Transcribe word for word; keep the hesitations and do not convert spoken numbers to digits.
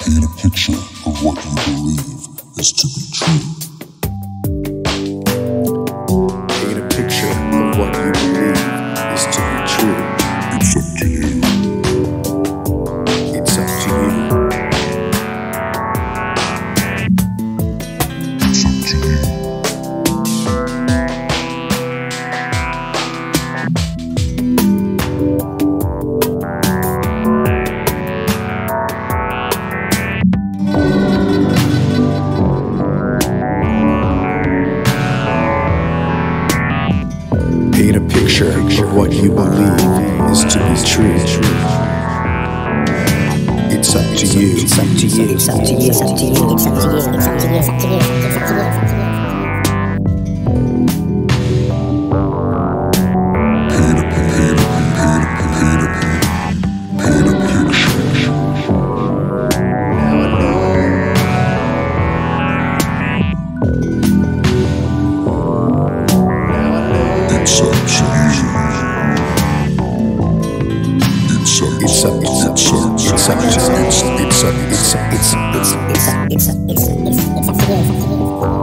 Paint a picture of what you believe is to be true. Paint a picture of what you believe is to be true. It's up to you. It's up to you. It's up to you. Paint a picture of what you believe is to be true. It's up to you. It's up to you. It's up to you. It's up to you. It's up to you. It's up to you. It's up to you. It's up to you. It's up to you. Paint a paint a paint a paint a paint a picture. It's up to you. It's up. It's up. It's up. It's up. It's up. It's up. It's up. It's up. It's up. It's up. It's up. It's up. It's up. It's up. It's up to you. It's up to you.